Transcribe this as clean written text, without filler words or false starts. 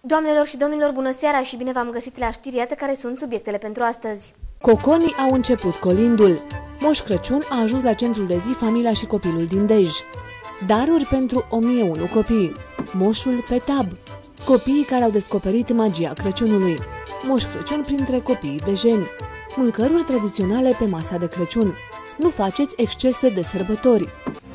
Doamnelor și domnilor, bună seara și bine v-am găsit la știri, iată care sunt subiectele pentru astăzi. Coconii au început colindul. Moș Crăciun a ajuns la centrul de zi familia și copilul din Dej. Daruri pentru 1001 copii. Moșul pe tab. Copiii care au descoperit magia Crăciunului. Moș Crăciun printre copiii dejeni. Mâncăruri tradiționale pe masa de Crăciun. Nu faceți excese de sărbători.